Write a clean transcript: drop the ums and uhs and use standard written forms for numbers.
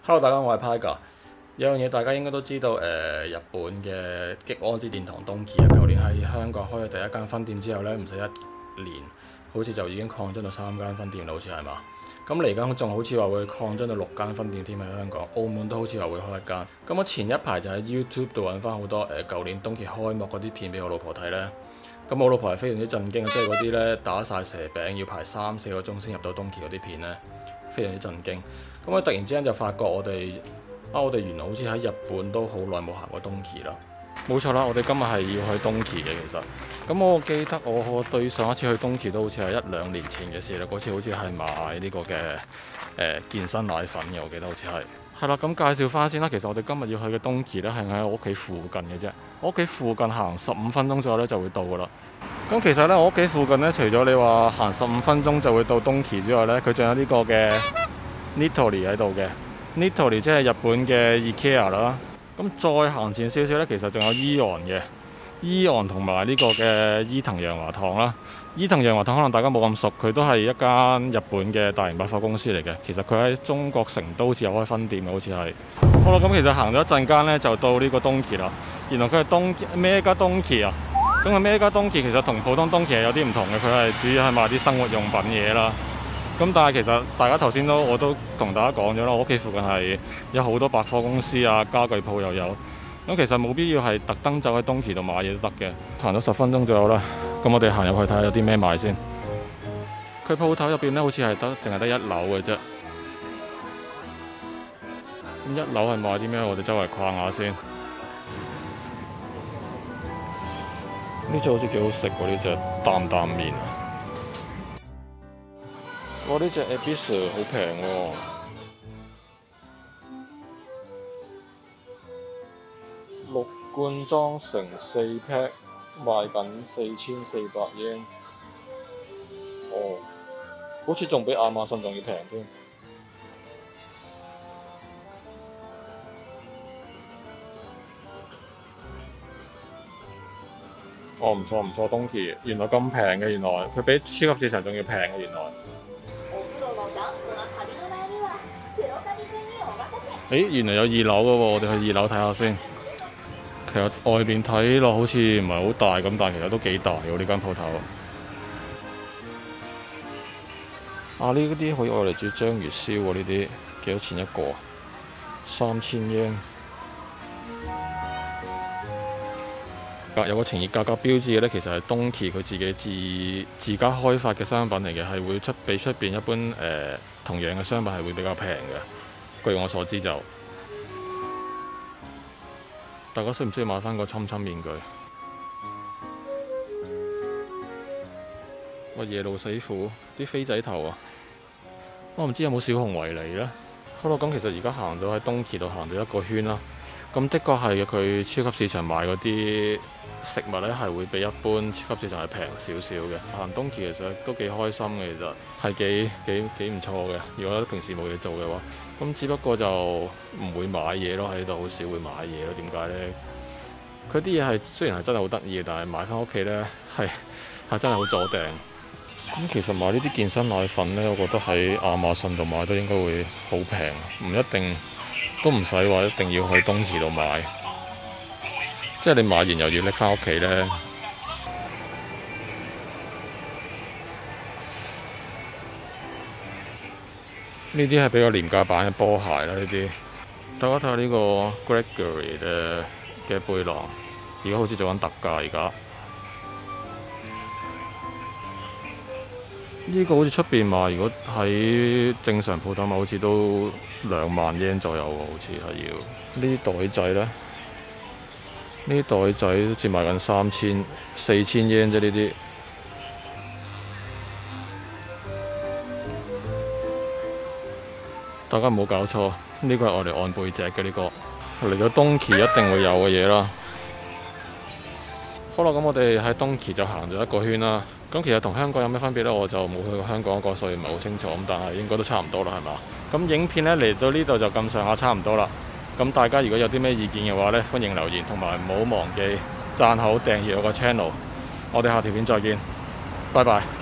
Hello，大家好，我係 Tiger。有樣嘢大家應該都知道，日本嘅激安之殿堂東奇啊，舊年喺香港開咗第一間分店之後呢，唔使1年，好似就已經擴張到3間分店啦，好似係嘛？咁嚟緊仲好似話會擴張到6間分店添喺香港，澳門都好似話會開一間。咁我前一排就喺 YouTube 度揾翻好多舊年東奇開幕嗰啲片俾我老婆睇呢。咁我老婆係非常之震驚，即係嗰啲呢打晒蛇餅要排3-4個鐘先入到東奇嗰啲片呢，非常之震驚。咁我突然之間就發覺我哋原來好似喺日本都好耐冇行過東奇啦。冇錯啦，我哋今日係要去東奇嘅其實。咁我記得我對上一次去東奇都好似係1-2年前嘅事啦。嗰次好似係買呢個嘅健身奶粉嘅，我記得好似係。係啦，咁介紹翻先啦。其實我哋今日要去嘅東奇呢，係喺我屋企附近嘅啫。我屋企附近行15分鐘左右呢就會到噶啦。咁其實呢，我屋企附近呢，除咗你話行15分鐘就會到東奇之外呢，佢仲有呢個嘅Nitori 喺度嘅。Nitori 即係日本嘅 IKEA 啦。咁再行前少少呢，其實仲有AEON嘅AEON同埋呢個嘅伊藤洋華堂啦。伊藤洋華堂可能大家冇咁熟，佢都係一間日本嘅大型百貨公司嚟嘅。其實佢喺中國成都好似有開分店嘅，好似係。好啦，咁其實行咗一陣間呢，就到呢個東奇啦。原來佢係Mega東奇啊。咁個Mega東奇其實同普通東奇係有啲唔同嘅，佢係主要係賣啲生活用品嘢啦。咁但係其實大家頭先我都同大家講咗啦，我屋企附近係有好多百貨公司啊、家具鋪又有。咁其實冇必要係特登走喺東奇度買嘢都得嘅。行咗10分鐘左右啦，咁我哋行入去睇下有啲咩賣先。佢鋪頭入邊呢，好似係淨係得1樓嘅啫。咁1樓係賣啲咩？我哋周圍逛下先。呢隻好似幾好食喎，呢隻擔擔麵。哇！呢隻 Ebisu 好平喎，6罐裝成4 pack， 賣緊4400 yen。哦，好似仲比亞馬遜仲要平添。哦，唔錯唔錯，東奇原來咁平嘅，原來佢比超級市場仲要平嘅，原來。誒，原來有2樓嘅喎，我哋去2樓睇下先。其實外邊睇落好似唔係好大咁，但係其實都幾大喎呢間鋪頭。啊，呢啲可以愛嚟煮章魚燒喎，呢啲幾多錢一個？3000 yen。有個情意價格標誌嘅呢，其實係東奇佢自己自家開發嘅商品嚟嘅，係會比出邊一般同樣嘅商品係會比較平嘅。據我所知就，大家需唔需要買翻個侵侵面具？哇！夜路死虎啲飛仔頭啊！我唔知有冇小熊維尼呢？好啦，咁其實而家行到喺東奇度行到1個圈啦。咁的確係佢超級市場買嗰啲食物呢，係會比一般超級市場係平少少嘅。行東奇其實都幾開心嘅，其實係幾唔錯嘅。如果平時冇嘢做嘅話，咁只不過就唔會買嘢咯，喺度好少會買嘢咯。點解呢？佢啲嘢係雖然係真係好得意嘅，但係買翻屋企呢，係真係好阻埞。咁其實買呢啲健身奶粉呢，我覺得喺亞馬遜度買都應該會好平，唔一定。都唔使話一定要去東奇度買，即係你買完又要拎翻屋企呢。呢啲係比較廉價版嘅波鞋啦，呢啲。大家睇下呢個 Gregory 嘅背囊，而家好似做緊特價而家。呢個好似出邊賣，如果喺正常鋪頭賣，好似都2萬 yen 左右喎，好似係要。呢啲袋仔呢？呢啲袋仔好似賣緊4000 yen 啫，呢啲。大家唔好搞錯，呢個係我哋按背脊嘅呢個，嚟咗東奇一定會有嘅嘢啦。好啦，咁我哋喺東奇就行咗1個圈啦。咁其實同香港有咩分別呢？我就冇去過香港嗰個，所以唔係好清楚。咁但係應該都差唔多啦，係嘛？咁影片呢嚟到呢度就咁上下差唔多啦。咁大家如果有啲咩意見嘅話呢，歡迎留言，同埋唔好忘記讚好訂閱我個 channel。我哋下條片再見，拜拜。